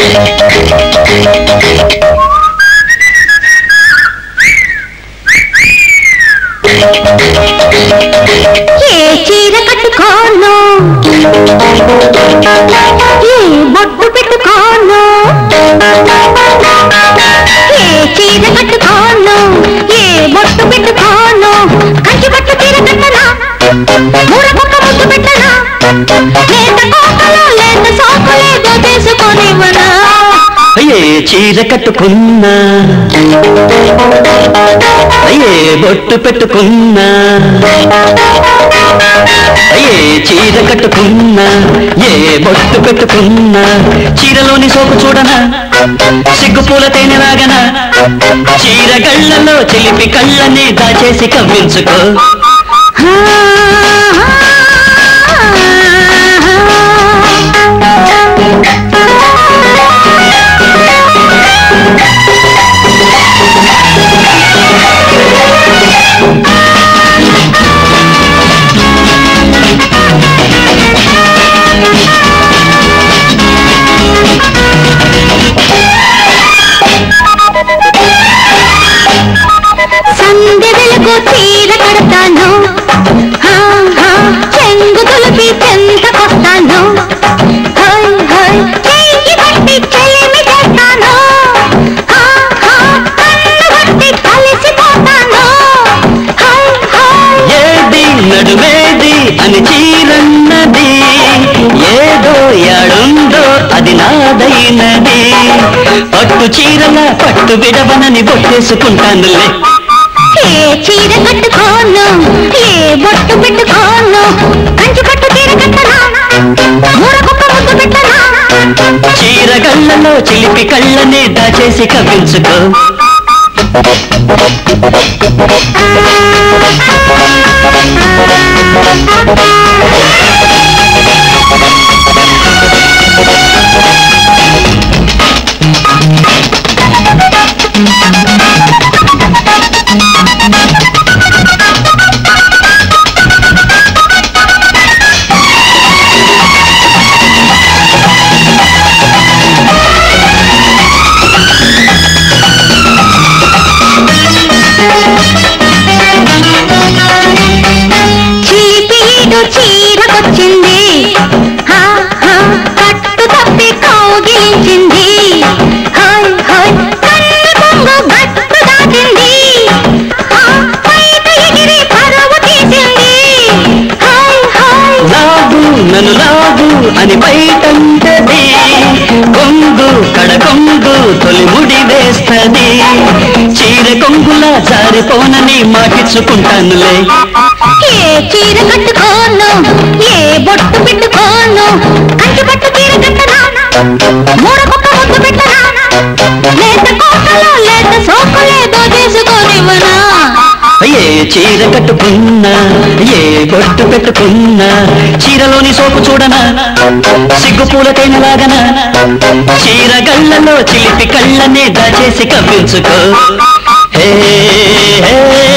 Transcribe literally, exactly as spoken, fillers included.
ఏ చీర కట్టుకోను, ఏ బొట్టు పెట్టుకోను, ఏ చీర కట్టుకోను, ఏ బొట్టు పెట్టుకోను, కంచి పట్టు చీర కట్టనా, మూర కుక్క ముద్దు పెట్టనా, లేత కోకలో లేత సోకలేదో చేసుకోనివ్వనా. ఏ చీర కట్టుకున్నా, ఏ బొట్టు పెట్టుకున్నా, ఏ చీర కట్టుకున్నా, ఏ బొట్టు పెట్టుకున్నా, చీరలోని సోకు చూడనా, సిగ్గు పూల తేనె రాగనా, చీర గళ్ళలో చిలిపి కళ్ళని దాచేసి కవ్వించుకో. సంధ్య వెలుగు చీర కడతాను, చెంగు తులిపి చెంతకొస్తాను, చెయ్యి బట్టి చెలిమి చేస్తాను, కన్ను బట్టి కలిసిపోతాను. ఏది నడువేది అని చీరన్నది, ఏదో యాడుందో అది నాదైనది, పట్టు చీరల పట్టు విడవనని బొట్టేసుకుంటానులే. ఏ చీర కట్టుకోను, ఏ బొట్టు పెట్టుకోను, కంచి పట్టు చీర కట్టనా, మూర కుక్క ముద్దు పెట్టనా, చీర గళ్ళలో చిలిపి కళ్ళని దాచేసి కవ్వించుకో. చిలిపీడు చీరకొచ్చింది, కట్టు తప్పి కౌగిలించింది, కన్ను కొంగు గట్టు దాచింది, పైట ఎగిరి పరువు తీసింది. లాగు నన్ను లాగు అని బయటంటది, కొంగు కడకొంగు తొలి ముడి వేస్తది, చీర కొంగులా జారిపోనని మాటిచ్చుకుంటానులే. ఏ చీర కట్టుకోను, ఏ బొట్టు పెట్టుకోను, కంచి పట్టు చీర కట్టనా, మూర కుక్క ముద్దు పెట్టనా, లేత కోకలో లేత సోకలేదో చేసుకోనివ్వనా. ఏ చీర కట్టుకున్నా, ఏ బొట్టు పెట్టుకున్నా, చీరలోని సోకు చూడనా, సిగ్గు పూల తేనె లాగనా, చీర గళ్ళలో చిలిపి కళ్ళనే దాచేసి కవ్వించుకో. హే హే